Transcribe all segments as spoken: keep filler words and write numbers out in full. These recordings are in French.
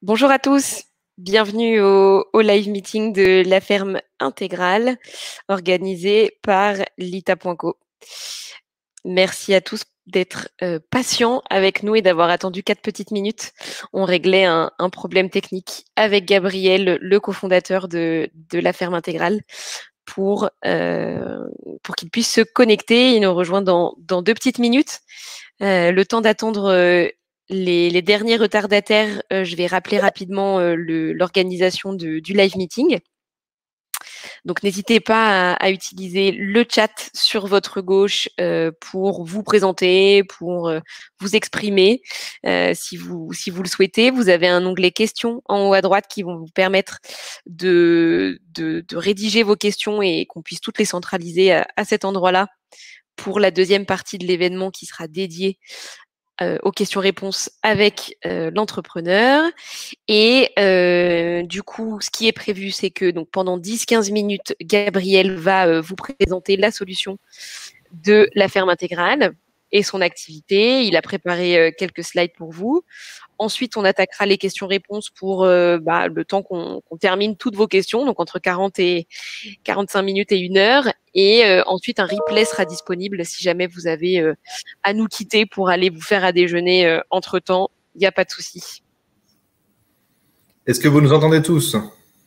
Bonjour à tous, bienvenue au, au live meeting de la ferme intégrale organisé par lita point co. Merci à tous d'être euh, patients avec nous et d'avoir attendu quatre petites minutes. On réglait un, un problème technique avec Gabriel, le cofondateur de, de la ferme intégrale, pour, euh, pour qu'il puisse se connecter. Il nous rejoint dans, dans deux petites minutes. Euh, le temps d'attendre euh, les, les derniers retardataires, euh, je vais rappeler rapidement euh, l'organisation du live meeting. Donc, n'hésitez pas à, à utiliser le chat sur votre gauche euh, pour vous présenter, pour euh, vous exprimer. Euh, si vous, si vous le souhaitez, vous avez un onglet questions en haut à droite qui vont vous permettre de, de, de rédiger vos questions et qu'on puisse toutes les centraliser à, à cet endroit-là pour la deuxième partie de l'événement qui sera dédiée Euh, aux questions-réponses avec euh, l'entrepreneur. Et euh, du coup, ce qui est prévu, c'est que donc, pendant dix à quinze minutes, Gabriel va euh, vous présenter la solution de la ferme intégrale et son activité. Il a préparé euh, quelques slides pour vous. Ensuite, on attaquera les questions-réponses pour euh, bah, le temps qu'on qu'on termine toutes vos questions, donc entre quarante et quarante-cinq minutes et une heure. Et euh, ensuite, un replay sera disponible si jamais vous avez euh, à nous quitter pour aller vous faire à déjeuner euh, entre-temps. Il n'y a pas de souci. Est-ce que vous nous entendez tous?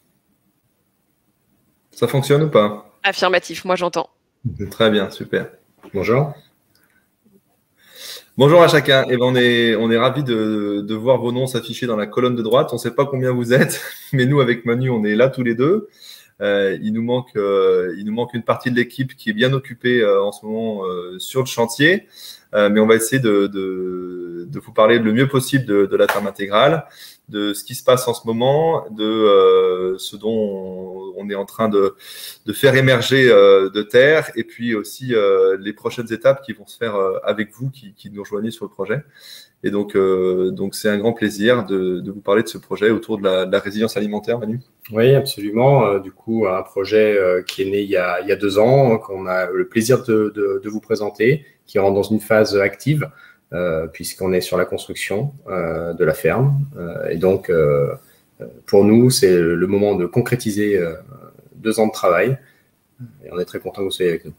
Ça fonctionne ou pas? Affirmatif, moi j'entends. Très bien, super. Bonjour. Bonjour à chacun. Eh ben, on est, on est ravis de, de voir vos noms s'afficher dans la colonne de droite. On ne sait pas combien vous êtes, mais nous, avec Manu, on est là tous les deux. Euh, il nous manque, euh, il nous manque une partie de l'équipe qui est bien occupée euh, en ce moment euh, sur le chantier. Euh, mais on va essayer de, de, de vous parler le mieux possible de, de la ferme intégrale, de ce qui se passe en ce moment, de euh, ce dont on, on est en train de, de faire émerger euh, de terre, et puis aussi euh, les prochaines étapes qui vont se faire euh, avec vous, qui, qui nous rejoignez sur le projet. Et donc, euh, donc c'est un grand plaisir de, de vous parler de ce projet autour de la, de la résilience alimentaire, Manu. Oui, absolument. Euh, du coup, un projet euh, qui est né il y a, il y a deux ans, qu'on a le plaisir de, de, de vous présenter, qui rentre dans une phase active, euh, puisqu'on est sur la construction euh, de la ferme. Euh, et donc, euh, pour nous, c'est le moment de concrétiser euh, deux ans de travail. Et on est très content que vous soyez avec nous.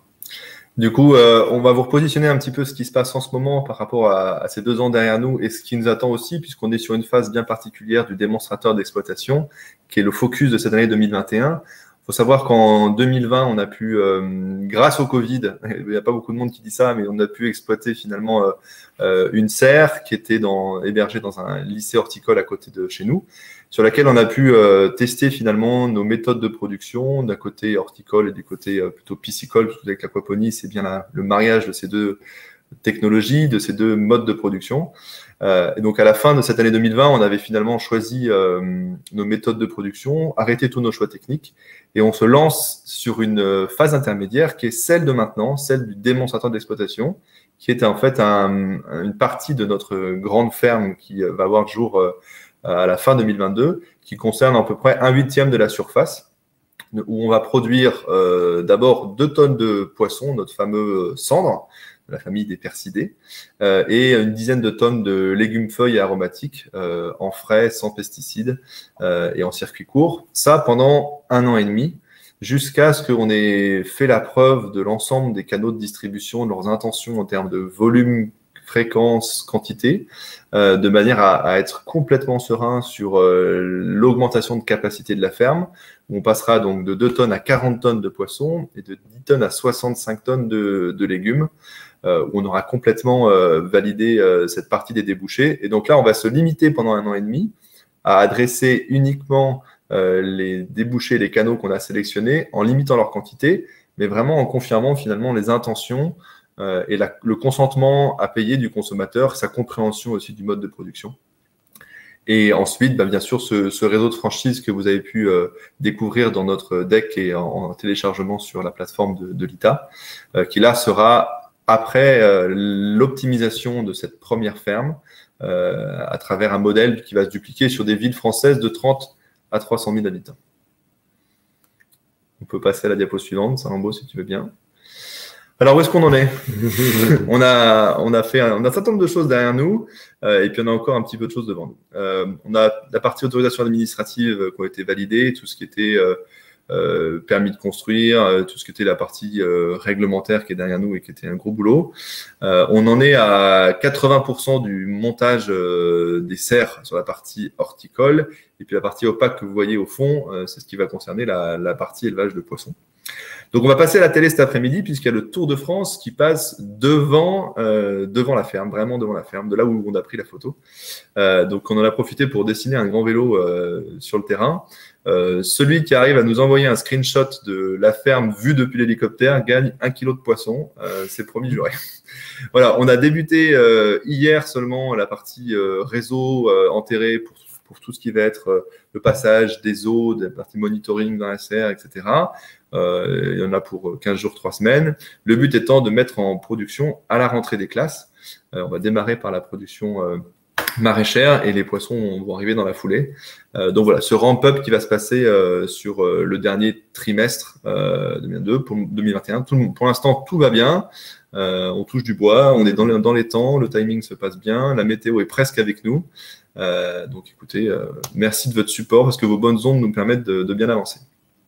Du coup, euh, on va vous repositionner un petit peu ce qui se passe en ce moment par rapport à, à ces deux ans derrière nous et ce qui nous attend aussi, puisqu'on est sur une phase bien particulière du démonstrateur d'exploitation, qui est le focus de cette année deux mille vingt et un. Il faut savoir qu'en deux mille vingt, on a pu, euh, grâce au Covid, il n'y a pas beaucoup de monde qui dit ça, mais on a pu exploiter finalement euh, euh, une serre qui était dans, hébergée dans un lycée horticole à côté de chez nous, sur laquelle on a pu euh, tester finalement nos méthodes de production, d'un côté horticole et du côté euh, plutôt piscicole, parce que avec l'aquaponie, c'est bien la, le mariage de ces deux technologies, de ces deux modes de production. Euh, et donc, à la fin de cette année deux mille vingt, on avait finalement choisi euh, nos méthodes de production, arrêté tous nos choix techniques, et on se lance sur une phase intermédiaire qui est celle de maintenant, celle du démonstrateur d'exploitation, qui est en fait un, une partie de notre grande ferme qui va voir le jour euh, à la fin deux mille vingt-deux, qui concerne à peu près un huitième de la surface, où on va produire euh, d'abord deux tonnes de poissons, notre fameux cendre, de la famille des percidés, euh, et une dizaine de tonnes de légumes feuilles aromatiques euh, en frais, sans pesticides euh, et en circuit court. Ça pendant un an et demi, jusqu'à ce qu'on ait fait la preuve de l'ensemble des canaux de distribution, de leurs intentions en termes de volume, fréquence, quantité, euh, de manière à, à être complètement serein sur euh, l'augmentation de capacité de la ferme. On passera donc de deux tonnes à quarante tonnes de poissons et de dix tonnes à soixante-cinq tonnes de, de légumes. Euh, où on aura complètement euh, validé euh, cette partie des débouchés. Et donc là, on va se limiter pendant un an et demi à adresser uniquement euh, les débouchés, les canaux qu'on a sélectionnés, en limitant leur quantité, mais vraiment en confirmant finalement les intentions euh, et la, le consentement à payer du consommateur, sa compréhension aussi du mode de production. Et ensuite, bah, bien sûr, ce, ce réseau de franchise que vous avez pu euh, découvrir dans notre deck et en, en téléchargement sur la plateforme de, de lita, euh, qui là sera après euh, l'optimisation de cette première ferme euh, à travers un modèle qui va se dupliquer sur des villes françaises de trente à trois cent mille habitants. On peut passer à la diapo suivante, Salambo, si tu veux bien. Alors, où est-ce qu'on en est? on, a, on, a fait un, on a un certain nombre de choses derrière nous euh, et puis on a encore un petit peu de choses devant nous. Euh, on a la partie autorisation administrative euh, qui a été validée, tout ce qui était euh, euh, permis de construire, euh, tout ce qui était la partie euh, réglementaire qui est derrière nous et qui était un gros boulot. Euh, on en est à quatre-vingts pour cent du montage euh, des serres sur la partie horticole et puis la partie opaque que vous voyez au fond, euh, c'est ce qui va concerner la, la partie élevage de poissons. Donc, on va passer à la télé cet après-midi puisqu'il y a le Tour de France qui passe devant, euh, devant la ferme, vraiment devant la ferme, de là où on a pris la photo. Euh, donc, on en a profité pour dessiner un grand vélo euh, sur le terrain. Euh, celui qui arrive à nous envoyer un screenshot de la ferme vue depuis l'hélicoptère gagne un kilo de poisson. Euh, c'est promis, juré. Voilà, on a débuté euh, hier seulement la partie euh, réseau euh, enterré pour pour tout ce qui va être euh, le passage des eaux, de la partie monitoring dans la serre, et cetera. Euh, il y en a pour quinze jours, trois semaines. Le but étant de mettre en production à la rentrée des classes. Euh, on va démarrer par la production euh, maraîchère et les poissons vont arriver dans la foulée. Euh, donc voilà, ce ramp-up qui va se passer euh, sur euh, le dernier trimestre euh, deux mille vingt-deux pour deux mille vingt et un. Tout, pour l'instant, tout va bien. Euh, on touche du bois, on est dans, le, dans les temps, le timing se passe bien, la météo est presque avec nous. Euh, donc écoutez, euh, merci de votre support parce que vos bonnes ondes nous permettent de, de bien avancer.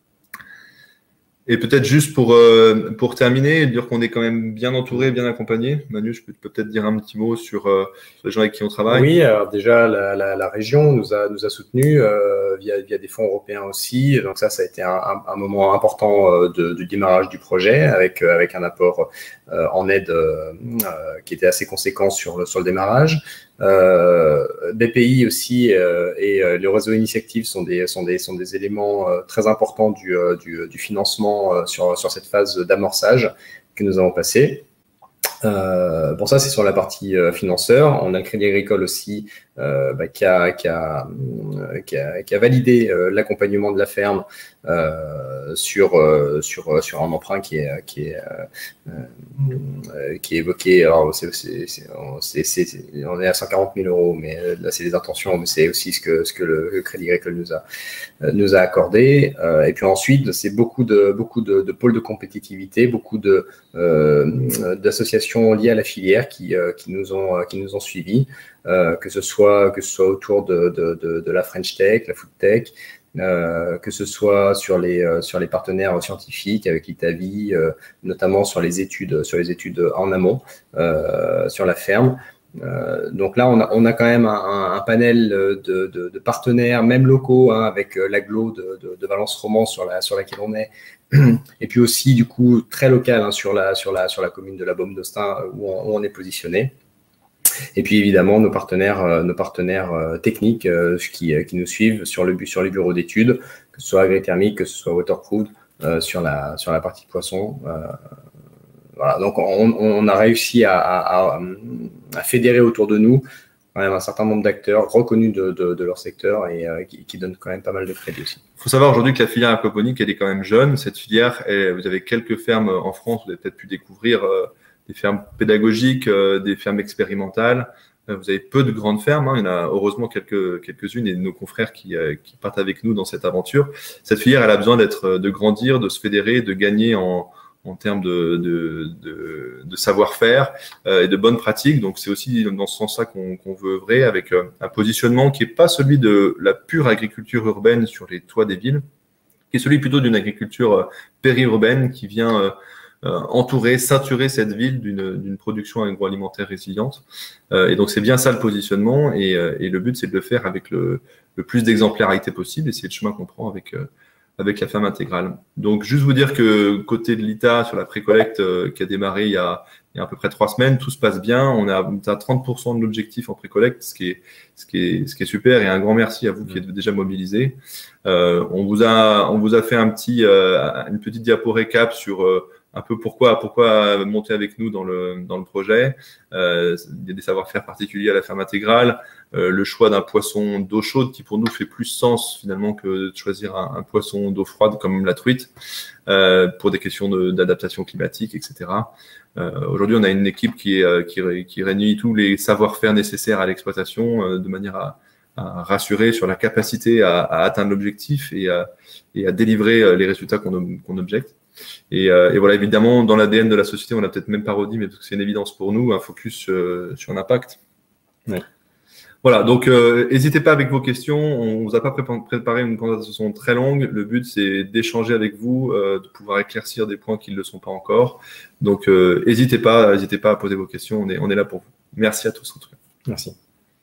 Et peut-être juste pour, euh, pour terminer, dire qu'on est quand même bien entouré, bien accompagné. Manu, je peux, peux peut-être dire un petit mot sur, euh, sur les gens avec qui on travaille. Oui, alors déjà, la, la, la région nous a, nous a soutenus euh, via, via des fonds européens aussi. Donc ça, ça a été un, un, un moment important euh, de, de démarrage du projet avec, euh, avec un apport euh, en aide euh, euh, qui était assez conséquent sur le, sur le démarrage. Euh, B P I aussi euh, et euh, le réseau Initiative sont des, sont des, sont des éléments euh, très importants du, euh, du, du financement euh, sur, sur cette phase d'amorçage que nous avons passée. Euh, pour ça, c'est sur la partie euh, financeur. On a le Crédit Agricole aussi euh, bah, qui, a, qui, a, qui, a, qui a validé euh, l'accompagnement de la ferme euh, sur, euh, sur, sur un emprunt qui est, qui est, euh, euh, qui est évoqué. Alors, c'est, c'est, c'est, c'est, c'est, on est à cent quarante mille euros, mais là, c'est des intentions, mais c'est aussi ce que, ce que le, le Crédit Agricole nous a, nous a accordé. Euh, et puis ensuite, c'est beaucoup de, beaucoup de, de pôles de compétitivité, beaucoup de, euh, d'associations liées à la filière qui, euh, qui, nous, ont, qui nous ont suivis, euh, que, ce soit, que ce soit autour de, de, de, de la French Tech, la Food Tech, euh, que ce soit sur les, euh, sur les partenaires scientifiques avec l'Itavi, euh, notamment sur les études, sur les études en amont, euh, sur la ferme. Euh, donc là, on a, on a quand même un, un panel de, de, de partenaires, même locaux, hein, avec l'agglo de, de, de Valence-Romans sur, la, sur laquelle on est, et puis aussi du coup très local hein, sur, la, sur, la, sur la commune de la Baume d'Austin où, où on est positionné. Et puis évidemment nos partenaires, euh, nos partenaires euh, techniques euh, qui, euh, qui nous suivent sur, le, sur les bureaux d'études, que ce soit Agrithermique, que ce soit Waterproofed, euh, sur, la, sur la partie poisson. Euh, voilà. Donc on, on a réussi à, à, à fédérer autour de nous quand même un certain nombre d'acteurs reconnus de, de, de leur secteur et euh, qui, qui donnent quand même pas mal de crédit aussi. Il faut savoir aujourd'hui que la filière aquaponique, elle est quand même jeune. Cette filière, elle, vous avez quelques fermes en France, vous avez peut-être pu découvrir euh, des fermes pédagogiques, euh, des fermes expérimentales. Euh, vous avez peu de grandes fermes, hein. Il y en a heureusement quelques, quelques-unes et nos confrères qui, euh, qui partent avec nous dans cette aventure. Cette filière, elle a besoin d'être, de grandir, de se fédérer, de gagner en, en termes de, de, de, de savoir-faire euh, et de bonnes pratiques. Donc, c'est aussi dans ce sens-là qu'on qu'on veut œuvrer avec euh, un positionnement qui n'est pas celui de la pure agriculture urbaine sur les toits des villes, qui est celui plutôt d'une agriculture euh, périurbaine qui vient euh, euh, entourer, ceinturer cette ville d'une d'une production agroalimentaire résiliente. Euh, et donc, c'est bien ça le positionnement. Et, euh, et le but, c'est de le faire avec le, le plus d'exemplarité possible. Et c'est le chemin qu'on prend avec... Euh, avec la ferme intégrale. Donc, juste vous dire que côté de l'I T A, sur la précollecte euh, qui a démarré il y a, il y a à peu près trois semaines, tout se passe bien. On est à trente pour cent de l'objectif en précollecte, ce qui est, ce qui est, ce qui est super. Et un grand merci à vous qui êtes déjà mobilisés. Euh, on vous a, on vous a fait un petit, euh, une petite diapo récap sur euh, un peu pourquoi, pourquoi monter avec nous dans le, dans le projet. Euh, il y a des savoir-faire particuliers à la ferme intégrale. Euh, le choix d'un poisson d'eau chaude qui pour nous fait plus sens finalement que de choisir un, un poisson d'eau froide comme la truite euh, pour des questions d'adaptation climatique, et cetera. Euh, Aujourd'hui, on a une équipe qui, est, qui, qui réunit tous les savoir-faire nécessaires à l'exploitation euh, de manière à, à rassurer sur la capacité à, à atteindre l'objectif et à, et à délivrer les résultats qu'on qu'on objecte. Et, euh, et voilà, évidemment, dans l'A D N de la société, on l'a peut-être même pas redit, mais parce que c'est une évidence pour nous, un focus euh, sur l'impact. Ouais. Voilà, donc n'hésitez euh, pas avec vos questions. On vous a pas préparé une conversation très longue. Le but, c'est d'échanger avec vous, euh, de pouvoir éclaircir des points qui ne le sont pas encore. Donc, n'hésitez euh, pas, n'hésitez pas à poser vos questions. On est, on est là pour vous. Merci à tous, en tout cas. Merci.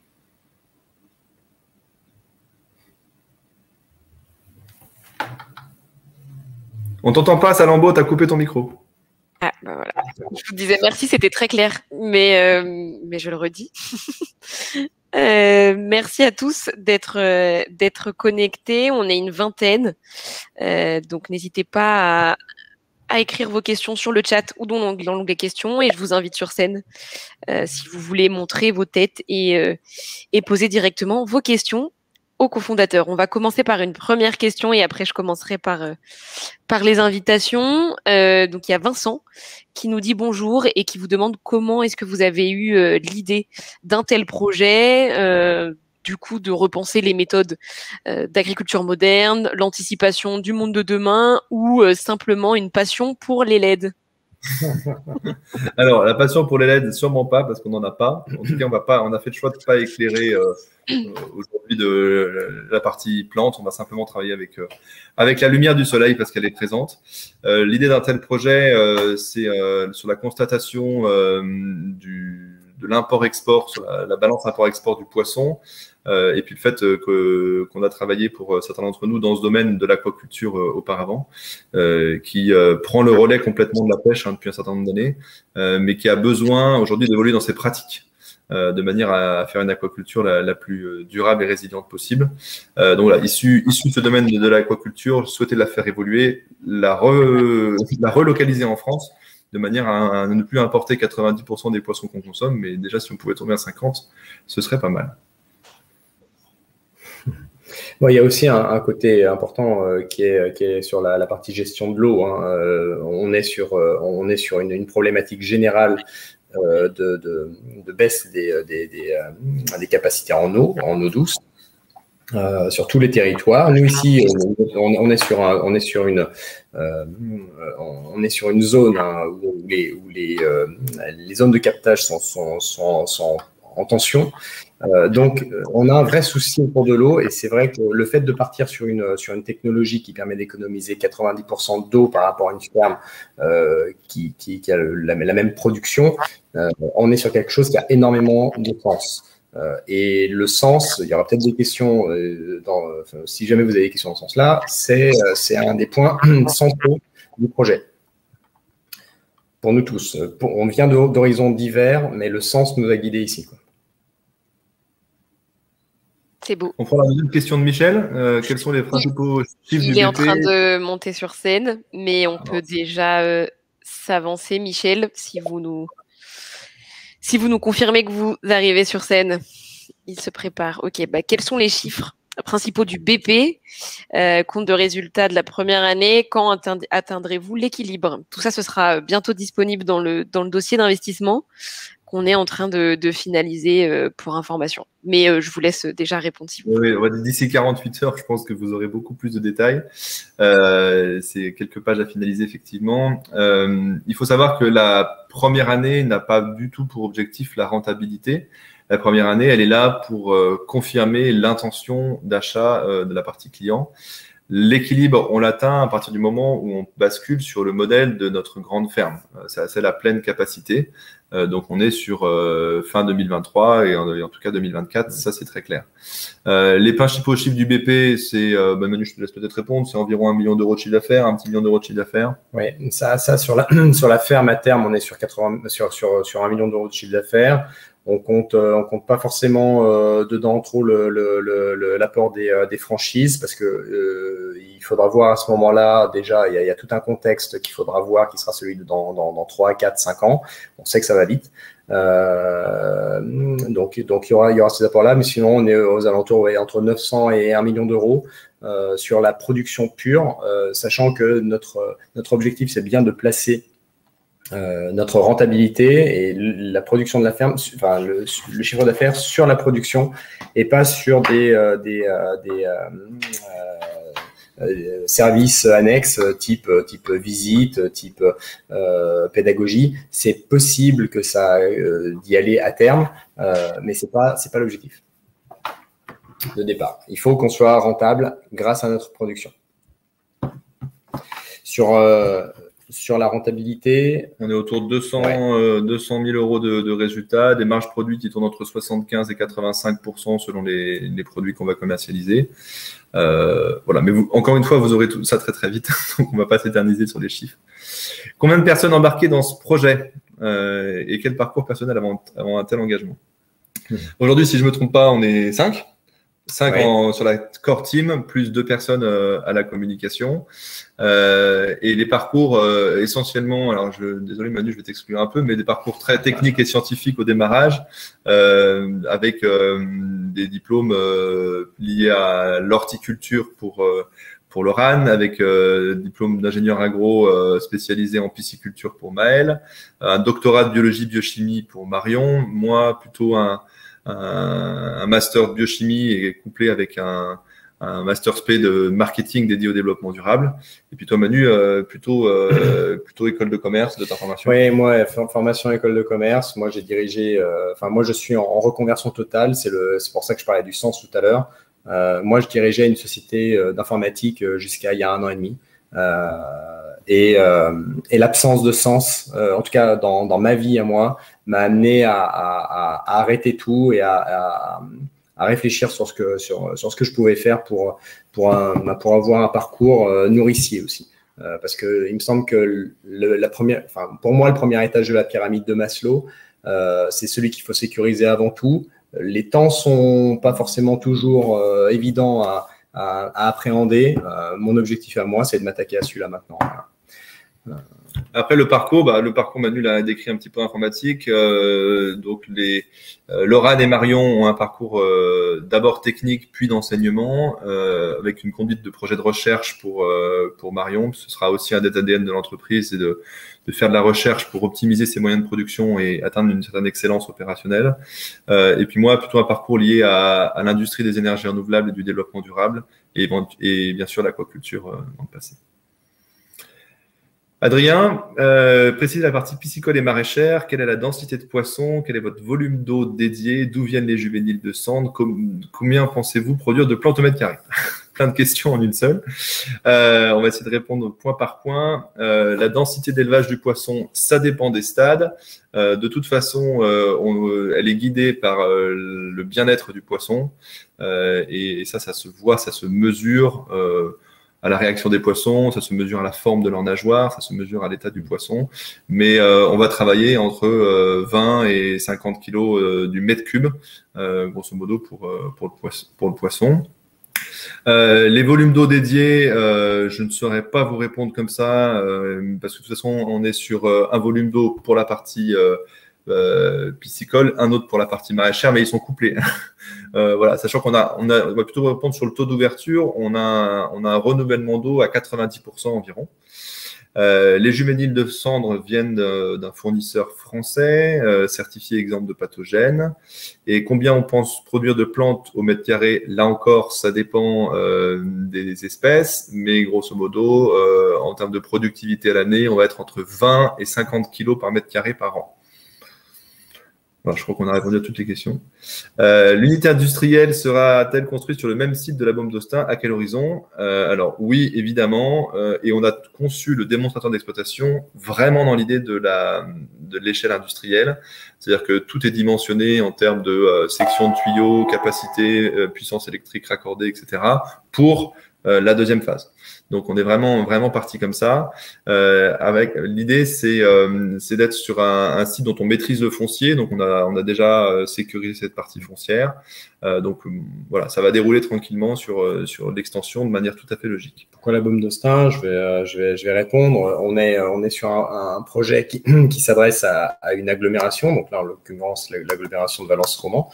On t'entend pas, Salambo, tu as coupé ton micro. Ah, bah voilà. Je vous disais merci, c'était très clair, mais, euh, mais je le redis. Euh, merci à tous d'être euh, d'être connectés. On est une vingtaine, euh, donc n'hésitez pas à, à écrire vos questions sur le chat ou dans l'onglet questions, et je vous invite sur scène euh, si vous voulez montrer vos têtes et, euh, et poser directement vos questions aux cofondateurs. On va commencer par une première question et après je commencerai par euh, par les invitations. Euh, donc il y a Vincent qui nous dit bonjour et qui vous demande comment est-ce que vous avez eu euh, l'idée d'un tel projet, euh, du coup de repenser les méthodes euh, d'agriculture moderne, l'anticipation du monde de demain ou euh, simplement une passion pour les L E D. Alors, la passion pour les L E D, sûrement pas, parce qu'on n'en a pas. En tout cas, on va pas, on a fait le choix de ne pas éclairer euh, aujourd'hui de la partie plante. On va simplement travailler avec, euh, avec la lumière du soleil parce qu'elle est présente. Euh, L'idée d'un tel projet, euh, c'est euh, sur la constatation euh, du, de l'import-export, sur la, la balance import-export du poisson. Euh, et puis le fait euh, qu'on a travaillé pour euh, certains d'entre nous dans ce domaine de l'aquaculture euh, auparavant, euh, qui euh, prend le relais complètement de la pêche hein, depuis un certain nombre d'années, euh, mais qui a besoin aujourd'hui d'évoluer dans ses pratiques, euh, de manière à, à faire une aquaculture la, la plus durable et résiliente possible. Euh, donc voilà, issu, issu de ce domaine de, de l'aquaculture, je souhaitais la faire évoluer, la, re, la relocaliser en France, de manière à, à ne plus importer quatre-vingt-dix pour cent des poissons qu'on consomme, mais déjà si on pouvait tomber à cinquante, ce serait pas mal. Bon, il y a aussi un, un côté important euh, qui, est, qui est sur la, la partie gestion de l'eau. Hein. Euh, on est sur, euh, on est sur une, une problématique générale euh, de, de, de baisse des, des, des, euh, des capacités en eau, en eau douce, euh, sur tous les territoires. Nous ici, on, on est sur, un, on est sur une, euh, on est sur une zone hein, où les, où les, euh, les zones de captage sont, sont, sont, sont en tension. Euh, donc, on a un vrai souci autour de l'eau et c'est vrai que le fait de partir sur une, sur une technologie qui permet d'économiser quatre-vingt-dix pour cent d'eau par rapport à une ferme euh, qui, qui, qui a la, la même production, euh, on est sur quelque chose qui a énormément de sens. Euh, et le sens, il y aura peut-être des questions, euh, dans, enfin, si jamais vous avez des questions dans ce sens-là, c'est euh, un des points centraux du projet. Pour nous tous. Pour, on vient d'horizons divers, mais le sens nous a guidés ici, quoi. C'est beau. On prend la deuxième question de Michel. Euh, quels sont les principaux chiffres du B P? Il est en train de monter sur scène, mais on peut déjà euh, s'avancer, Michel, si vous nous si vous nous confirmez que vous arrivez sur scène. Il se prépare. Ok. Bah, quels sont les chiffres principaux du B P, euh, compte de résultats de la première année? Quand atteindrez-vous l'équilibre? Tout ça, ce sera bientôt disponible dans le dans le dossier d'investissement qu'on est en train de, de finaliser euh, pour information. Mais euh, je vous laisse déjà répondre si vous voulez. Oui, d'ici quarante-huit heures, je pense que vous aurez beaucoup plus de détails. Euh, c'est quelques pages à finaliser, effectivement. Euh, il faut savoir que la première année n'a pas du tout pour objectif la rentabilité. La première année, elle est là pour euh, confirmer l'intention d'achat euh, de la partie client. L'équilibre, on l'atteint à partir du moment où on bascule sur le modèle de notre grande ferme. C'est la pleine capacité. Euh, donc, on est sur euh, fin deux mille vingt-trois et en, et en tout cas deux mille vingt-quatre, ça c'est très clair. Euh, les principaux chiffres du B P, c'est, euh, bah Manu, je te laisse peut-être répondre, c'est environ un million d'euros de chiffre d'affaires, un petit million d'euros de chiffre d'affaires. Oui, ça, ça sur, la, sur la ferme à terme, on est sur, quatre-vingts, sur, sur, sur un million d'euros de chiffre d'affaires. On compte, on compte pas forcément euh, dedans trop le, le, le, l'apport des, euh, des franchises parce que euh, il faudra voir à ce moment-là déjà il y a, il y a tout un contexte qu'il faudra voir qui sera celui de dans dans, dans trois, quatre, cinq ans. On sait que ça va vite, euh, donc donc il y aura il y aura ces apports-là, mais sinon on est aux alentours ouais, entre neuf cents et un million d'euros euh, sur la production pure, euh, sachant que notre notre objectif c'est bien de placer Euh, notre rentabilité et la production de la ferme, enfin le, le chiffre d'affaires sur la production et pas sur des, euh, des, euh, des, euh, euh, services annexes, type type visite, type euh, pédagogie. C'est possible que ça euh, d'y aller à terme, euh, mais c'est pas c'est pas l'objectif de départ. Il faut qu'on soit rentable grâce à notre production. Sur euh, Sur la rentabilité, on est autour de deux cents, ouais. euh, deux cent mille euros de, de résultats, des marges produits qui tournent entre soixante-quinze et quatre-vingt-cinq pour cent selon les, les produits qu'on va commercialiser. Euh, voilà, mais vous, encore une fois, vous aurez tout ça très très vite, donc on ne va pas s'éterniser sur les chiffres. Combien de personnes embarquées dans ce projet euh, et quel parcours personnel avant, avant un tel engagement? mmh. Aujourd'hui, si je ne me trompe pas, on est cinq. cinq ouais. en, sur la core team, plus deux personnes euh, à la communication. Euh, et les parcours euh, essentiellement, alors je, désolé Manu, je vais t'exclure un peu, mais des parcours très techniques et scientifiques au démarrage, euh, avec euh, des diplômes euh, liés à l'horticulture pour euh, pour l'Oran, avec euh, diplôme d'ingénieur agro euh, spécialisé en pisciculture pour Maël, un doctorat de biologie biochimie pour Marion, moi plutôt un un master de biochimie et couplé avec un, un master spé de marketing dédié au développement durable. Et puis toi, Manu, euh, plutôt, euh, plutôt école de commerce de ta formation. Oui, moi, formation école de commerce. Moi, j'ai dirigé, euh, enfin, moi, je suis en, en reconversion totale. C'est le, c'est pour ça que je parlais du sens tout à l'heure. Euh, moi, je dirigeais une société d'informatique jusqu'à il y a un an et demi. Euh, et, euh, et l'absence de sens, euh, en tout cas dans, dans ma vie à moi, m'a amené à, à, à arrêter tout et à, à, à réfléchir sur ce que sur, sur ce que je pouvais faire pour pour un, pour avoir un parcours euh, nourricier aussi, euh, parce que il me semble que le, la première, enfin pour moi le premier étage de la pyramide de Maslow, euh, c'est celui qu'il faut sécuriser avant tout. Les temps sont pas forcément toujours euh, évidents à À, à appréhender. Euh, mon objectif à moi, c'est de m'attaquer à celui-là maintenant. Euh... Après le parcours, bah, le parcours Manu l'a décrit un petit peu informatique. Euh, donc les euh, Laurane et Marion ont un parcours euh, d'abord technique puis d'enseignement, euh, avec une conduite de projet de recherche pour euh, pour Marion. Ce sera aussi un des A D N de l'entreprise, c'est de de faire de la recherche pour optimiser ses moyens de production et atteindre une certaine excellence opérationnelle. Euh, et puis moi, plutôt un parcours lié à, à l'industrie des énergies renouvelables et du développement durable, et, et bien sûr l'aquaculture euh, dans le passé. Adrien, euh, précisez la partie piscicole et maraîchère. Quelle est la densité de poissons? Quel est votre volume d'eau dédié? D'où viennent les juvéniles de cendres? Com Combien pensez-vous produire de plantes au mètre carré? Plein de questions en une seule. Euh, on va essayer de répondre point par point. Euh, la densité d'élevage du poisson, ça dépend des stades. Euh, de toute façon, euh, on, elle est guidée par euh, le bien-être du poisson. Euh, et, et ça, ça se voit, ça se mesure euh, à la réaction des poissons, ça se mesure à la forme de leur nageoire, ça se mesure à l'état du poisson. Mais euh, on va travailler entre euh, vingt et cinquante kilos euh, du mètre cube, euh, grosso modo, pour, euh, pour, le, poisson, pour le poisson. Euh, les volumes d'eau dédiés, euh, je ne saurais pas vous répondre comme ça, euh, parce que de toute façon, on est sur euh, un volume d'eau pour la partie euh, euh, piscicole, un autre pour la partie maraîchère, mais ils sont couplés. euh, voilà, sachant qu'on a, on a, on va plutôt répondre sur le taux d'ouverture, on a, on a un renouvellement d'eau à quatre-vingt-dix pour cent environ. Euh, les juvéniles de cendres viennent d'un fournisseur français, euh, certifié exemple de pathogènes. Et combien on pense produire de plantes au mètre carré? Là encore, ça dépend euh, des espèces, mais grosso modo, euh, en termes de productivité à l'année, on va être entre vingt et cinquante kilos par mètre carré par an. Alors, je crois qu'on a répondu à toutes les questions. Euh, L'unité industrielle sera-t-elle construite sur le même site de la bombe d'Austin? À quel horizon? euh, Alors, oui, évidemment. Euh, et on a conçu le démonstrateur d'exploitation vraiment dans l'idée de la de l'échelle industrielle. C'est-à-dire que tout est dimensionné en termes de euh, section de tuyaux, capacité, euh, puissance électrique raccordée, et cetera pour euh, la deuxième phase. Donc, on est vraiment, vraiment parti comme ça. Euh, avec l'idée, c'est euh, c'est d'être sur un, un site dont on maîtrise le foncier. Donc, on a, on a déjà euh, sécurisé cette partie foncière. Euh, donc, euh, voilà, ça va dérouler tranquillement sur, euh, sur l'extension de manière tout à fait logique. Pourquoi la bombe d'Austin? Je vais, euh, je vais, je vais répondre. On est, on est sur un, un projet qui, qui s'adresse à, à une agglomération. Donc là, en l'occurrence, l'agglomération de Valence-Roman.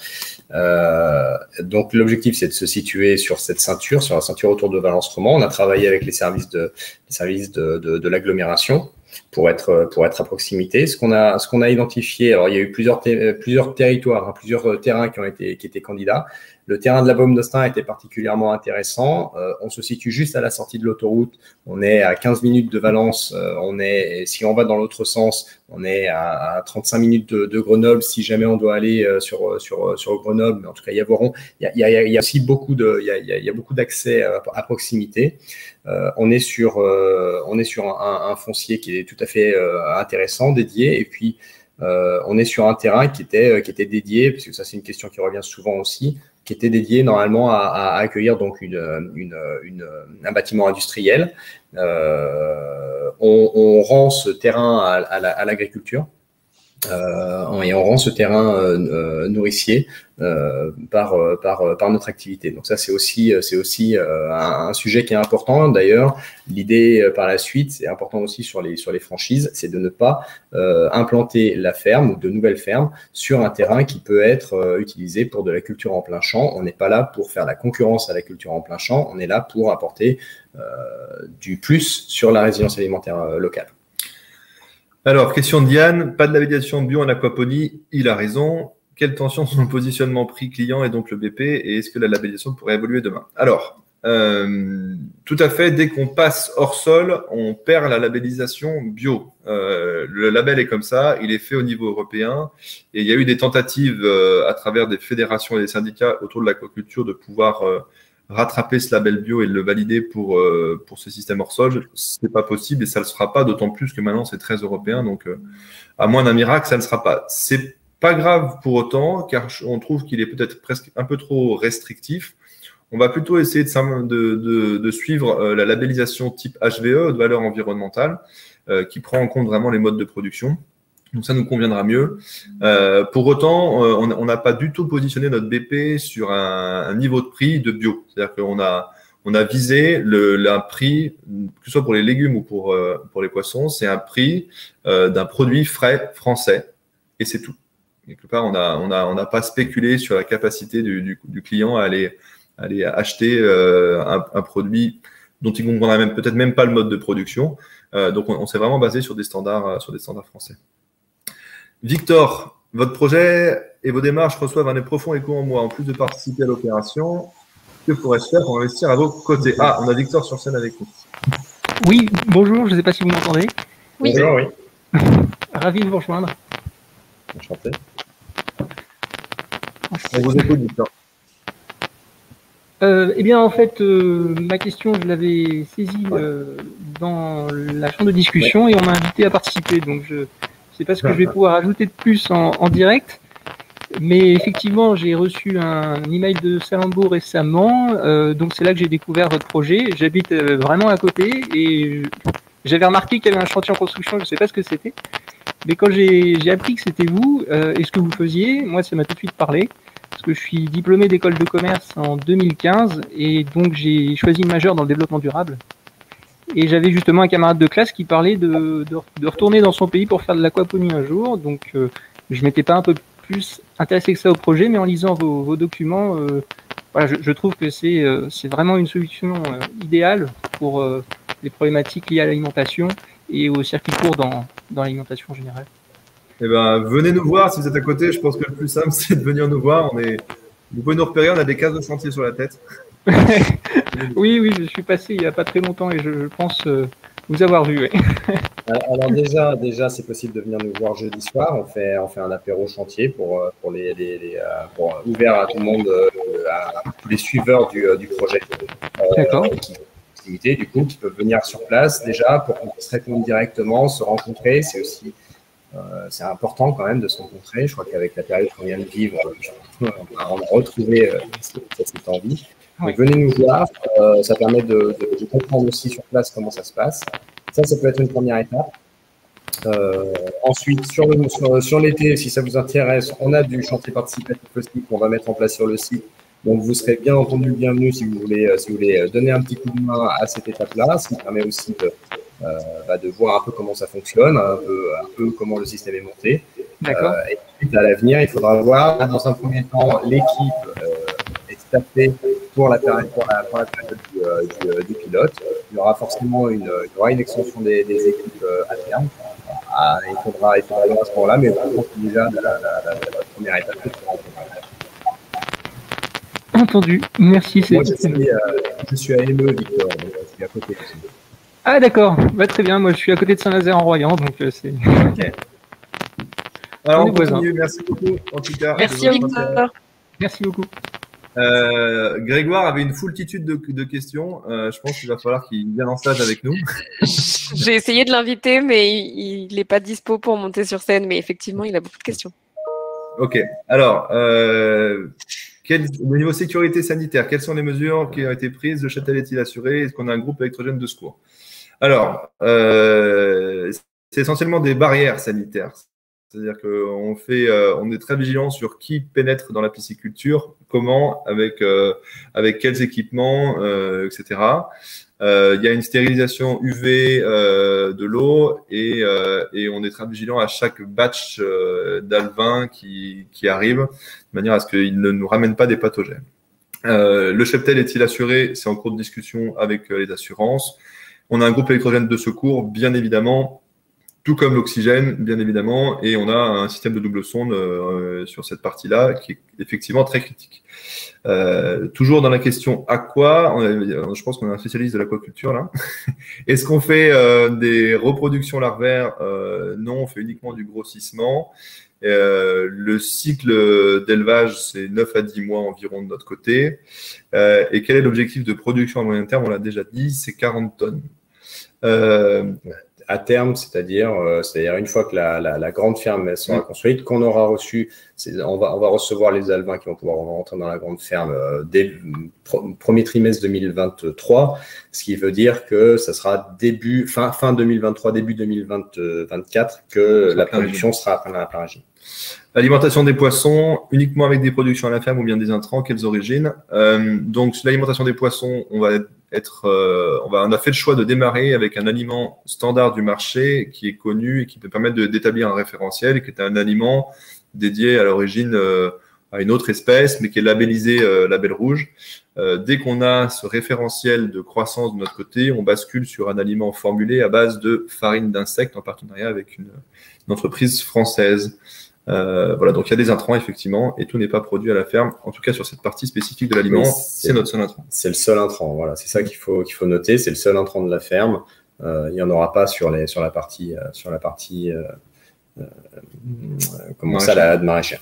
Euh, donc, l'objectif, c'est de se situer sur cette ceinture, sur la ceinture autour de Valence-Roman. On a travaillé avec les services de, les services de, de, de l'agglomération pour être, pour être à proximité. Ce qu'on a, ce qu'on a identifié, alors il y a eu plusieurs, plusieurs territoires, hein, plusieurs terrains qui ont été, qui étaient candidats. Le terrain de la Baume d'Austin était particulièrement intéressant. Euh, on se situe juste à la sortie de l'autoroute. On est à quinze minutes de Valence. Euh, on est, si on va dans l'autre sens, on est à, à trente-cinq minutes de, de Grenoble. Si jamais on doit aller euh, sur, sur, sur Grenoble, mais en tout cas Yavoron, il y a, il y a, il y a aussi beaucoup de, il y a, il y a beaucoup d'accès à, à proximité. Euh, on est sur, euh, on est sur un, un foncier qui est tout à fait euh, intéressant, dédié, et puis euh, on est sur un terrain qui était, qui était dédié, parce que ça c'est une question qui revient souvent aussi, qui était dédié normalement à, à accueillir donc une, une, une, un bâtiment industriel. Euh, on, on rend ce terrain à, à l'agriculture. Euh, et on rend ce terrain euh, nourricier euh, par, par, par notre activité. Donc ça, c'est aussi, c'est aussi euh, un, un sujet qui est important. D'ailleurs, l'idée euh, par la suite, c'est important aussi sur les, sur les franchises, c'est de ne pas euh, implanter la ferme ou de nouvelles fermes sur un terrain qui peut être euh, utilisé pour de la culture en plein champ. On n'est pas là pour faire la concurrence à la culture en plein champ, on est là pour apporter euh, du plus sur la résilience alimentaire euh, locale. Alors, question de Diane, pas de labellisation bio en aquaponie, il a raison. Quelle tension sur le positionnement prix client et donc le B P, et est-ce que la labellisation pourrait évoluer demain? Alors, euh, tout à fait, dès qu'on passe hors sol, on perd la labellisation bio. Euh, le label est comme ça, il est fait au niveau européen, et il y a eu des tentatives euh, à travers des fédérations et des syndicats autour de l'aquaculture de pouvoir euh, rattraper ce label bio et le valider pour, euh, pour ce système hors sol. C'est pas possible et ça ne le sera pas, d'autant plus que maintenant c'est très européen, donc euh, à moins d'un miracle, ça ne sera pas. C'est pas grave pour autant, car on trouve qu'il est peut-être presque un peu trop restrictif. On va plutôt essayer de, de, de, de suivre euh, la labellisation type H V E, de valeur environnementale, euh, qui prend en compte vraiment les modes de production. Donc ça nous conviendra mieux. Euh, pour autant, euh, on n'a pas du tout positionné notre B P sur un, un niveau de prix de bio. C'est-à-dire qu'on a, on a visé le, le, un prix, que ce soit pour les légumes ou pour, euh, pour les poissons, c'est un prix euh, d'un produit frais français. Et c'est tout. Quelque part, on n'a on a, on a pas spéculé sur la capacité du, du, du client à aller, à aller acheter euh, un, un produit dont il ne comprendra même peut-être même pas le mode de production. Euh, donc, on, on s'est vraiment basé sur des standards, sur des standards français. Victor, votre projet et vos démarches reçoivent un profond écho en moi. En plus de participer à l'opération, que pourrais-je faire pour investir à vos côtés? Ah, on a Victor sur scène avec nous. Oui, bonjour, je ne sais pas si vous m'entendez. Oui. Bonjour, oui. Ravi de vous rejoindre. Enchanté. On vous écoute, Victor. Euh, eh bien, en fait, euh, ma question, je l'avais saisie euh, dans la chambre de discussion et on m'a invité à participer. Donc, je ne sais pas ce que je vais pouvoir ajouter de plus en, en direct. Mais effectivement, j'ai reçu un email de Salambo récemment. Euh, donc, c'est là que j'ai découvert votre projet. J'habite euh, vraiment à côté et j'avais remarqué qu'il y avait un chantier en construction. Je ne sais pas ce que c'était. Mais quand j'ai appris que c'était vous euh, et ce que vous faisiez, moi, ça m'a tout de suite parlé. Parce que je suis diplômé d'école de commerce en deux mille quinze et donc j'ai choisi une majeure dans le développement durable. Et j'avais justement un camarade de classe qui parlait de, de, de retourner dans son pays pour faire de l'aquaponie un jour. Donc euh, je ne m'étais pas un peu plus intéressé que ça au projet, mais en lisant vos, vos documents, euh, voilà, je, je trouve que c'est euh, c'est vraiment une solution euh, idéale pour euh, les problématiques liées à l'alimentation et au circuit court dans, dans l'alimentation en général. Eh ben, venez nous voir si vous êtes à côté. Je pense que le plus simple, c'est de venir nous voir. On est... Vous pouvez nous repérer, on a des cases de chantier sur la tête. Oui, oui, je suis passé il n'y a pas très longtemps et je, je pense euh, vous avoir vu. Oui. Alors déjà, déjà c'est possible de venir nous voir jeudi soir. On fait, on fait un apéro chantier pour, pour, les, les, les, pour ouvert à tout le monde, à tous les suiveurs du, du projet. D'accord. Euh, qui, du coup, qui peuvent venir sur place déjà pour qu'on puisse répondre directement, se rencontrer. C'est aussi Euh, c'est important quand même de se rencontrer. Je crois qu'avec la période qu'on vient de vivre, on a retrouvé euh, cette envie. Oui. Donc, venez nous voir. Euh, ça permet de, de, de comprendre aussi sur place comment ça se passe. Ça, ça peut être une première étape. Euh, ensuite, sur le, sur, sur l'été, si ça vous intéresse, on a du chantier participatif aussi qu'on va mettre en place sur le site. Donc, vous serez bien entendu le bienvenu si vous voulez, si vous voulez donner un petit coup de main à cette étape-là, ce qui permet aussi de Euh, bah, de voir un peu comment ça fonctionne, un peu, un peu comment le système est monté. D'accord. Euh, et ensuite, à l'avenir, il faudra voir, dans un premier temps, l'équipe euh, est staffée pour la période, pour la, pour la période du, euh, du, euh, du pilote. Il y aura forcément une, il y aura une extension des, des équipes euh, à terme. Ah, il faudra, il faudra voir à ce moment-là, mais je pense que déjà, la, la, la, la première étape, c'est Entendu. Merci. Moi, je suis, euh, je suis à M E, Victor, donc je suis à côté aussi. Ah d'accord, bah, très bien. Moi, je suis à côté de Saint-Nazaire-en-Royan, donc euh, c'est. Ok. Alors, On on est voisins. continue. Merci beaucoup, en tout cas. Merci de votre intérêt. Victor. Merci beaucoup. Euh, Grégoire avait une foultitude de, de questions. Euh, je pense qu'il va falloir qu'il vienne en stage avec nous. J'ai essayé de l'inviter, mais il n'est pas dispo pour monter sur scène. Mais effectivement, il a beaucoup de questions. Ok. Alors, euh, quel, au niveau sécurité sanitaire, quelles sont les mesures qui ont été prises? Le châtel est-il assuré? Est-ce qu'on a un groupe électrogène de secours? Alors, euh, c'est essentiellement des barrières sanitaires. C'est-à-dire qu'on fait, euh, on est très vigilant sur qui pénètre dans la pisciculture, comment, avec, euh, avec quels équipements, euh, et cetera. Euh, il y a une stérilisation U V euh, de l'eau et, euh, et on est très vigilant à chaque batch euh, d'alevins qui, qui arrive, de manière à ce qu'il ne nous ramène pas des pathogènes. Euh, le cheptel est-il assuré? C'est en cours de discussion avec euh, les assurances. On a un groupe électrogène de secours, bien évidemment, tout comme l'oxygène, bien évidemment, et on a un système de double sonde euh, sur cette partie-là qui est effectivement très critique. Euh, toujours dans la question à quoi, je pense qu'on est un spécialiste de l'aquaculture là. Est-ce qu'on fait euh, des reproductions larvaires? euh, Non, on fait uniquement du grossissement. Euh, le cycle d'élevage, c'est neuf à dix mois environ de notre côté. Euh, et quel est l'objectif de production à moyen terme? On l'a déjà dit, c'est quarante tonnes. Euh, À terme, c'est-à-dire, euh, c'est-à-dire une fois que la, la, la grande ferme elle sera construite, qu'on aura reçu, on va, on va recevoir les alevins qui vont pouvoir rentrer dans la grande ferme euh, dès le pr premier trimestre deux mille vingt-trois, ce qui veut dire que ça sera début, fin, fin deux mille vingt-trois, début deux mille vingt-quatre que la production sera à plein régime. L'alimentation des poissons, uniquement avec des productions à la ferme ou bien des intrants, quelles origines? euh, Donc, l'alimentation des poissons, on va être, euh, on, va, on a fait le choix de démarrer avec un aliment standard du marché qui est connu et qui peut permettre d'établir un référentiel, qui est un aliment dédié à l'origine euh, à une autre espèce, mais qui est labellisé euh, label rouge. Euh, dès qu'on a ce référentiel de croissance de notre côté, on bascule sur un aliment formulé à base de farine d'insectes en partenariat avec une, une entreprise française. Euh, voilà, donc il y a des intrants effectivement, et tout n'est pas produit à la ferme. En tout cas, sur cette partie spécifique de l'aliment, oui, c'est notre seul intrant. C'est le seul intrant. Voilà, c'est ça qu'il faut qu'il faut noter. C'est le seul intrant de la ferme. Euh, il n'y en aura pas sur les sur la partie euh, sur la partie euh, euh, comment ça la de maraîchère.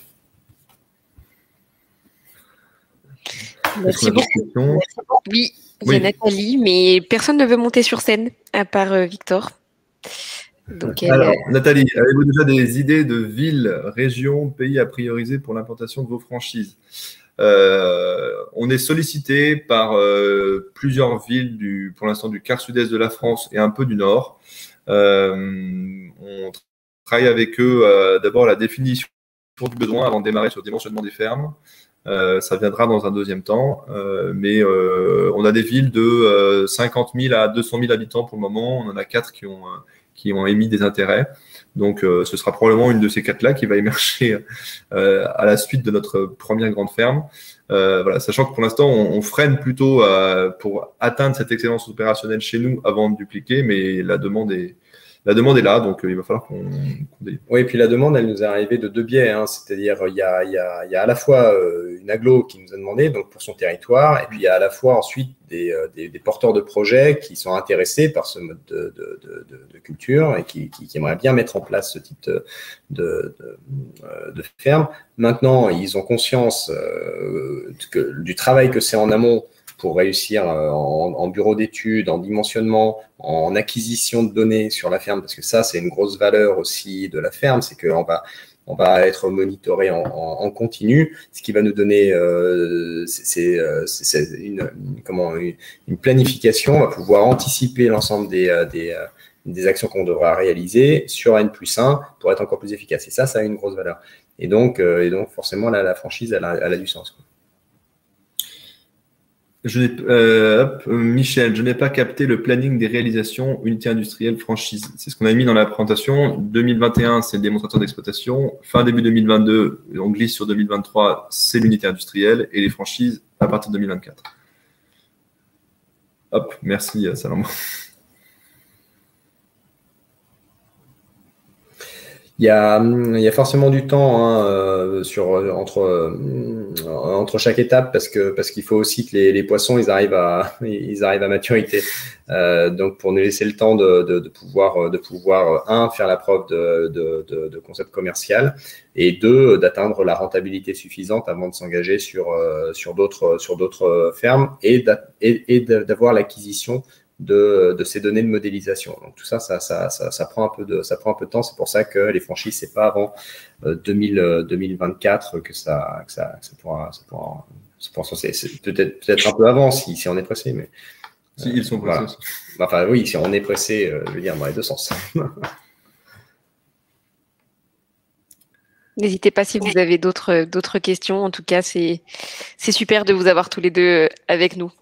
Merci beaucoup. Oui, il y a oui. Nathalie, mais personne ne veut monter sur scène à part euh, Victor. Donc, alors, elle... Nathalie, avez-vous déjà des idées de villes, régions, pays à prioriser pour l'implantation de vos franchises? euh, On est sollicité par euh, plusieurs villes, du, pour l'instant du quart sud-est de la France et un peu du nord. Euh, on travaille avec eux euh, d'abord la définition du besoin avant de démarrer sur le dimensionnement des fermes. Euh, ça viendra dans un deuxième temps, euh, mais euh, on a des villes de euh, cinquante mille à deux cent mille habitants pour le moment. On en a quatre qui ont... Euh, qui ont émis des intérêts. Donc, euh, ce sera probablement une de ces quatre-là qui va émerger euh, à la suite de notre première grande ferme. Euh, voilà, sachant que pour l'instant, on, on freine plutôt euh, pour atteindre cette excellence opérationnelle chez nous avant de dupliquer, mais la demande est, la demande est là, donc euh, il va falloir qu'on qu délivre. Oui, et puis la demande, elle nous est arrivée de deux biais, hein, c'est-à-dire il y a, il y, a, il y a à la fois euh, une agglo qui nous a demandé donc pour son territoire, et puis il y a à la fois ensuite des, euh, des, des porteurs de projets qui sont intéressés par ce mode de, de, de, de, de culture et qui, qui, qui aimeraient bien mettre en place ce type de, de, de, de ferme. Maintenant, ils ont conscience euh, que, du travail que c'est en amont pour réussir en, en bureau d'études, en dimensionnement, en acquisition de données sur la ferme, parce que ça, c'est une grosse valeur aussi de la ferme, c'est qu'on va, on va être monitoré en, en, en continu, ce qui va nous donner euh, c'est une, une, comment, une, une planification, on va pouvoir anticiper l'ensemble des, des, des actions qu'on devra réaliser sur N plus un pour être encore plus efficace. Et ça, ça a une grosse valeur. Et donc, et donc forcément, là, la franchise, elle a, elle a du sens, quoi. Je euh, hop, Michel, je n'ai pas capté le planning des réalisations unité industrielle franchise. C'est ce qu'on a mis dans la présentation. deux mille vingt et un, c'est le démonstrateur d'exploitation. Fin début deux mille vingt-deux, on glisse sur deux mille vingt-trois, c'est l'unité industrielle. Et les franchises à partir de deux mille vingt-quatre. Hop, merci Salomon. Il y a, il y a forcément du temps hein, euh, sur, entre, euh, entre chaque étape parce que parce qu'il faut aussi que les, les poissons ils arrivent à ils arrivent à maturité. Euh, donc pour nous laisser le temps de, de, de pouvoir de pouvoir un faire la preuve de, de, de, de concept commercial et deux d'atteindre la rentabilité suffisante avant de s'engager sur euh, sur d'autres sur d'autres fermes et et, et d'avoir l'acquisition De, de ces données de modélisation. Donc tout ça, ça, ça, ça, ça prend un peu de, ça prend un peu de temps. C'est pour ça que les franchises, c'est pas avant euh, deux mille, deux mille vingt-quatre que ça, que ça, que ça pourra, ça pourra, ça pourra c'est, c'est peut-être, peut-être un peu avant si, si on est pressé, mais si euh, ils sont pressés. Voilà. Enfin oui, si on est pressé, euh, je veux dire dans les deux sens. N'hésitez pas si vous avez d'autres, d'autres questions. En tout cas, c'est, c'est super de vous avoir tous les deux avec nous.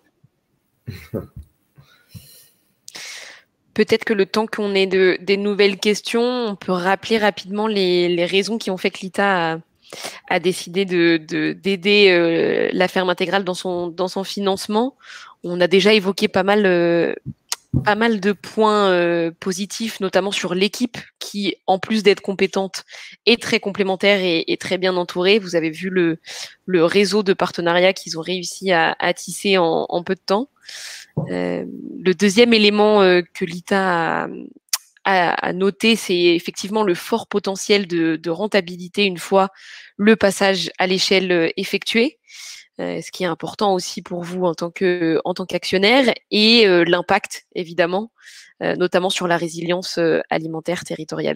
Peut-être que le temps qu'on ait de, des nouvelles questions, on peut rappeler rapidement les, les raisons qui ont fait que l'I T A a, a décidé de, de, d'aider euh, la ferme intégrale dans son, dans son financement. On a déjà évoqué pas mal, euh, pas mal de points euh, positifs, notamment sur l'équipe qui, en plus d'être compétente, est très complémentaire et, et très bien entourée. Vous avez vu le, le réseau de partenariats qu'ils ont réussi à, à tisser en, en peu de temps. Euh, le deuxième élément euh, que l'I T A a, a, a noté, c'est effectivement le fort potentiel de, de rentabilité une fois le passage à l'échelle euh, effectué, euh, ce qui est important aussi pour vous en tant que, en tant qu'actionnaire, et euh, l'impact évidemment, euh, notamment sur la résilience euh, alimentaire territoriale.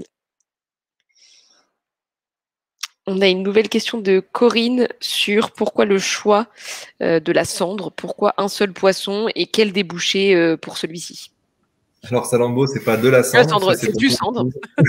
On a une nouvelle question de Corinne sur pourquoi le choix euh, de la cendre, pourquoi un seul poisson et quel débouché euh, pour celui-ci. Alors Salambo, c'est pas de la cendre, la cendre c'est, c'est du cendre.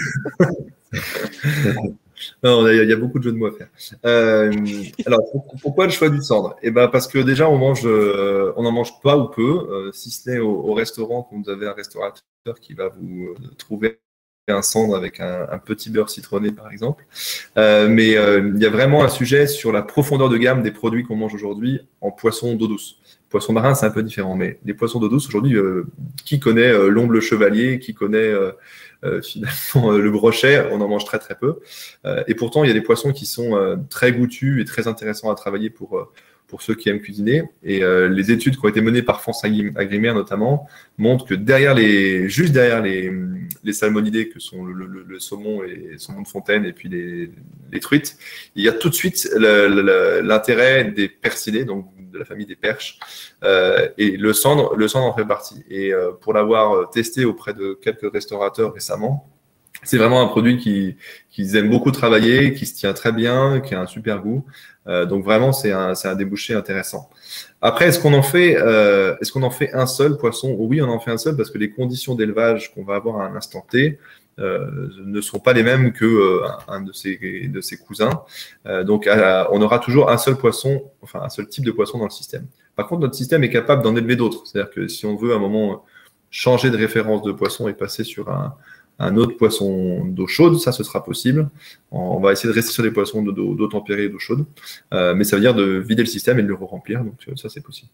Non, il y, y a beaucoup de jeux de mots à faire. Euh, alors pourquoi le choix du cendre? Eh ben parce que déjà on mange, euh, on en mange pas ou peu, euh, si ce n'est au, au restaurant quand vous avez un restaurateur qui va vous euh, trouver un cendre avec un, un petit beurre citronné par exemple. Euh, mais euh, il y a vraiment un sujet sur la profondeur de gamme des produits qu'on mange aujourd'hui en poisson d'eau douce. Poisson marin, c'est un peu différent, mais les poissons d'eau douce aujourd'hui, euh, qui connaît euh, l'omble chevalier, qui connaît euh, euh, finalement euh, le brochet, on en mange très très peu. Euh, et pourtant, il y a des poissons qui sont euh, très goûtus et très intéressants à travailler pour euh, pour ceux qui aiment cuisiner. Et euh, les études qui ont été menées par France Agrimaire notamment montrent que derrière les, juste derrière les, les salmonidés que sont le, le, le saumon et le saumon de fontaine et puis les, les truites, il y a tout de suite le, le, l'intérêt des percidés, donc de la famille des perches. Euh, et le cendre, le cendre en fait partie. Et euh, pour l'avoir testé auprès de quelques restaurateurs récemment, c'est vraiment un produit qui qu'ils aiment beaucoup travailler, qui se tient très bien, qui a un super goût. Euh, donc vraiment, c'est un, c'est un débouché intéressant. Après, est-ce qu'on en fait, euh, est-ce qu'on en fait un seul poisson? Oui, on en fait un seul parce que les conditions d'élevage qu'on va avoir à un instant T euh, ne sont pas les mêmes que euh, un de ses de ses cousins. Euh, donc, à, on aura toujours un seul poisson, enfin un seul type de poisson dans le système. Par contre, notre système est capable d'en élever d'autres. C'est-à-dire que si on veut à un moment changer de référence de poisson et passer sur un un autre poisson d'eau chaude, ça, ce sera possible. On va essayer de rester sur des poissons d'eau, d'eau tempérée et d'eau chaude. Euh, mais ça veut dire de vider le système et de le re-remplir. Donc, ça, c'est possible.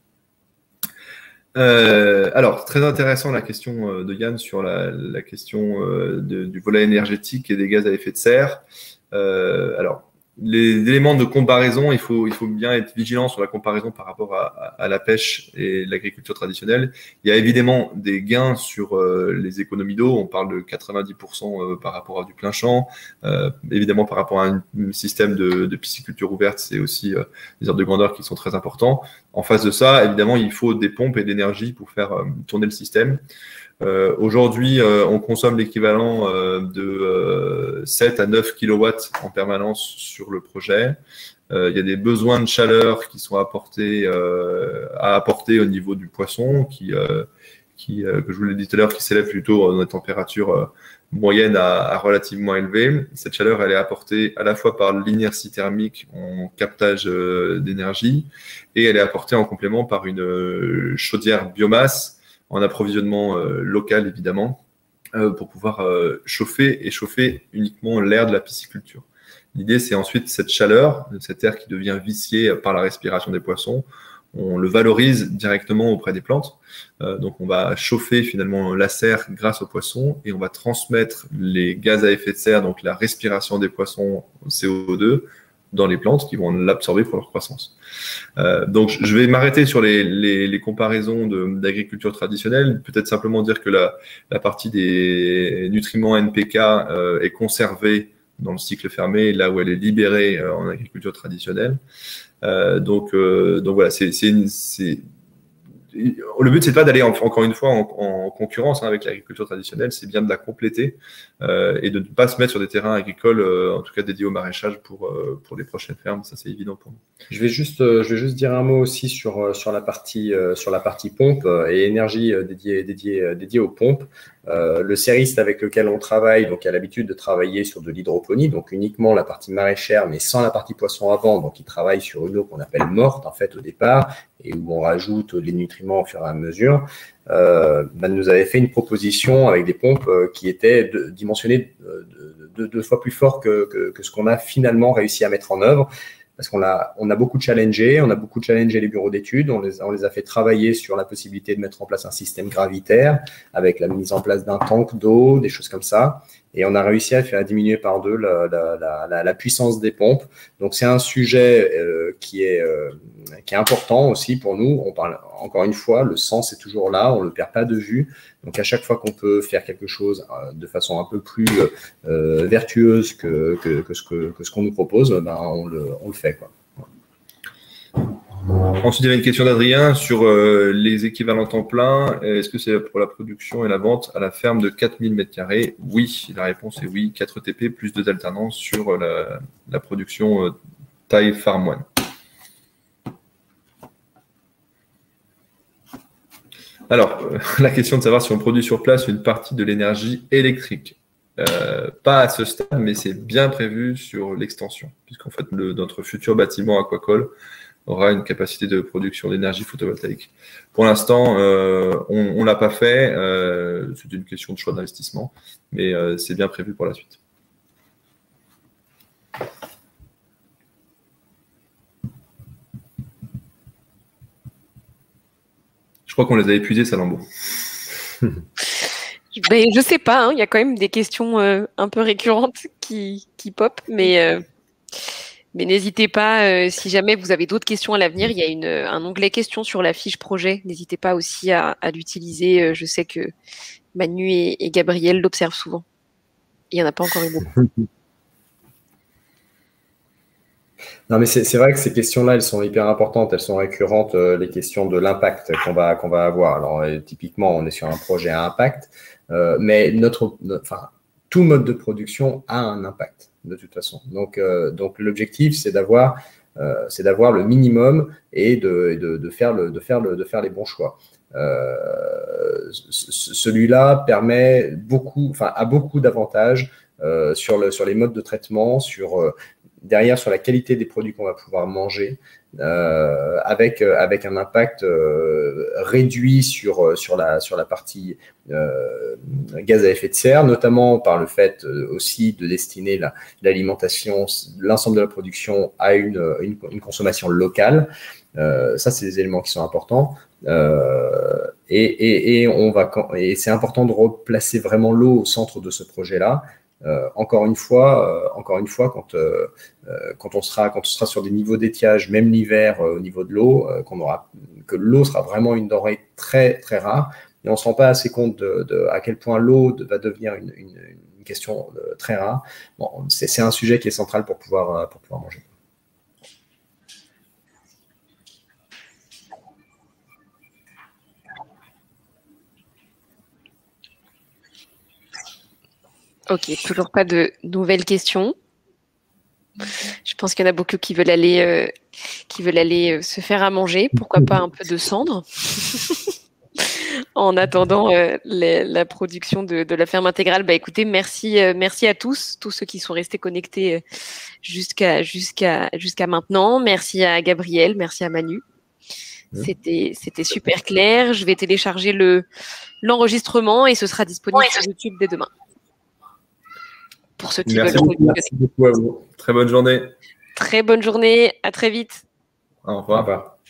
Euh, alors, très intéressant la question de Yann sur la, la question de, du volet énergétique et des gaz à effet de serre. Euh, alors, les éléments de comparaison, il faut, il faut bien être vigilant sur la comparaison par rapport à, à, à la pêche et l'agriculture traditionnelle. Il y a évidemment des gains sur euh, les économies d'eau. On parle de quatre-vingt-dix pour cent euh, par rapport à du plein champ. Euh, évidemment, par rapport à un, un système de, de pisciculture ouverte, c'est aussi euh, des ordres de grandeur qui sont très importants. En face de ça, évidemment, il faut des pompes et de l'énergie pour faire euh, tourner le système. Euh, aujourd'hui, euh, on consomme l'équivalent euh, de euh, sept à neuf kilowatts en permanence sur le projet. Euh, il y a des besoins de chaleur qui sont apportés, euh, à apporter au niveau du poisson, qui, euh, qui euh, que je vous l'ai dit tout à l'heure, qui s'élève plutôt dans des températures euh, moyennes à, à relativement élevées. Cette chaleur, elle est apportée à la fois par l'inertie thermique en captage euh, d'énergie et elle est apportée en complément par une euh, chaudière biomasse en approvisionnement euh, local, évidemment, euh, pour pouvoir euh, chauffer et chauffer uniquement l'air de la pisciculture. L'idée, c'est ensuite cette chaleur, cet air qui devient vicié par la respiration des poissons. on le valorise directement auprès des plantes. Euh, donc, on va chauffer finalement la serre grâce aux poissons et on va transmettre les gaz à effet de serre, donc la respiration des poissons au C O deux, dans les plantes qui vont l'absorber pour leur croissance. Euh, donc, je vais m'arrêter sur les, les, les comparaisons d'agriculture traditionnelle. Peut-être simplement dire que la, la partie des nutriments N P K euh, est conservée dans le cycle fermé, là où elle est libérée euh, en agriculture traditionnelle. Euh, donc, euh, donc voilà, c'est, c'est, c'est, le but, c'est pas d'aller en, encore une fois en, en concurrence hein, avec l'agriculture traditionnelle, c'est bien de la compléter euh, et de ne pas se mettre sur des terrains agricoles, euh, en tout cas dédiés au maraîchage pour, euh, pour les prochaines fermes. Ça, c'est évident pour nous. Je vais juste, euh, je vais juste dire un mot aussi sur, sur, la, partie, euh, sur la partie pompe et énergie euh, dédiée, dédiée, dédiée aux pompes. Euh, le serriste avec lequel on travaille donc, a l'habitude de travailler sur de l'hydroponie, donc uniquement la partie maraîchère, mais sans la partie poisson avant. Donc, il travaille sur une eau qu'on appelle morte, en fait, au départ, et où on rajoute les nutriments au fur et à mesure. Euh, ben, nous avait fait une proposition avec des pompes euh, qui étaient de, dimensionnées de, de, de, deux fois plus fort que, que, que ce qu'on a finalement réussi à mettre en œuvre. Parce qu'on a, on a beaucoup challengé, on a beaucoup challengé les bureaux d'études, on les, on les a fait travailler sur la possibilité de mettre en place un système gravitaire avec la mise en place d'un tank d'eau, des choses comme ça. Et on a réussi à faire diminuer par deux la, la, la, la puissance des pompes. Donc, c'est un sujet euh, qui, est, euh, qui est important aussi pour nous. On parle, encore une fois, le sens est toujours là, on ne le perd pas de vue. Donc, à chaque fois qu'on peut faire quelque chose euh, de façon un peu plus euh, vertueuse que, que, que ce que, que ce qu'on nous propose, ben, on, le, on le fait, quoi. Ensuite, il y avait une question d'Adrien sur euh, les équivalents temps plein. Est-ce que c'est pour la production et la vente à la ferme de quatre mille mètres carrés? Oui, la réponse est oui. quatre E T P plus deux alternances sur la, la production euh, taille Farm One. Alors, euh, la question de savoir si on produit sur place une partie de l'énergie électrique. Euh, pas à ce stade, mais c'est bien prévu sur l'extension, puisqu'en fait, le, notre futur bâtiment aquacole aura une capacité de production d'énergie photovoltaïque. Pour l'instant, euh, on ne l'a pas fait. Euh, c'est une question de choix d'investissement, mais euh, c'est bien prévu pour la suite. Je crois qu'on les a épuisés, Salambo. Ben, je sais pas, hein, il y a quand même des questions euh, un peu récurrentes qui, qui pop, mais... Euh... Mais n'hésitez pas, euh, si jamais vous avez d'autres questions à l'avenir, il y a une, un onglet questions sur la fiche projet. N'hésitez pas aussi à, à l'utiliser. Euh, je sais que Manu et, et Gabriel l'observent souvent. Il n'y en a pas encore eu beaucoup. Non, mais c'est vrai que ces questions-là, elles sont hyper importantes, elles sont récurrentes, euh, les questions de l'impact qu'on va, qu'on va avoir. Alors, euh, typiquement, on est sur un projet à impact, euh, mais notre, notre, enfin, tout mode de production a un impact, de toute façon. Donc, euh, donc l'objectif, c'est d'avoir euh, c'est d'avoir le minimum et de, de, de, faire le, de, faire le, de faire les bons choix. Euh, Celui-là permet beaucoup, enfin, a beaucoup d'avantages euh, sur, le, sur les modes de traitement, sur, euh, derrière sur la qualité des produits qu'on va pouvoir manger, euh, avec, avec un impact euh, réduit sur, sur, la, sur la partie euh, gaz à effet de serre, notamment par le fait euh, aussi de destiner l'alimentation, la, l'ensemble de la production à une, une, une consommation locale. Euh, ça, c'est des éléments qui sont importants. Euh, et, et, et, on va, et c'est important de replacer vraiment l'eau au centre de ce projet-là. Euh, encore une fois, euh, encore une fois, quand euh, quand on sera quand on sera sur des niveaux d'étiage, même l'hiver euh, au niveau de l'eau, euh, qu'on aura que l'eau sera vraiment une denrée très très rare, et on se rend pas assez compte de, de à quel point l'eau va devenir une, une, une question euh, très rare. Bon, c'est c'est un sujet qui est central pour pouvoir pour pouvoir manger. Ok, toujours pas de nouvelles questions. Je pense qu'il y en a beaucoup qui veulent aller, euh, qui veulent aller euh, se faire à manger. Pourquoi pas un peu de cendre en attendant euh, les, la production de, de la ferme intégrale. Bah, écoutez, merci, euh, merci à tous, tous ceux qui sont restés connectés euh, jusqu'à jusqu'à jusqu'à maintenant. Merci à Gabriel, merci à Manu. C'était c'était super clair. Je vais télécharger le l'enregistrement et ce sera disponible sur YouTube dès demain. Pour ceux qui merci veulent. Beaucoup, merci beaucoup à vous. Très bonne journée. Très bonne journée. À très vite. Au revoir. Au revoir.